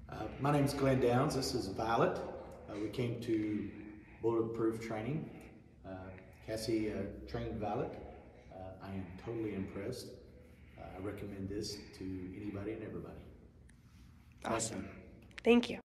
My name is Glenn Downs. This is Violet. We came to Bulletproof Training. Cassie trained Violet. I am totally impressed. I recommend this to anybody and everybody. Awesome. Thank you.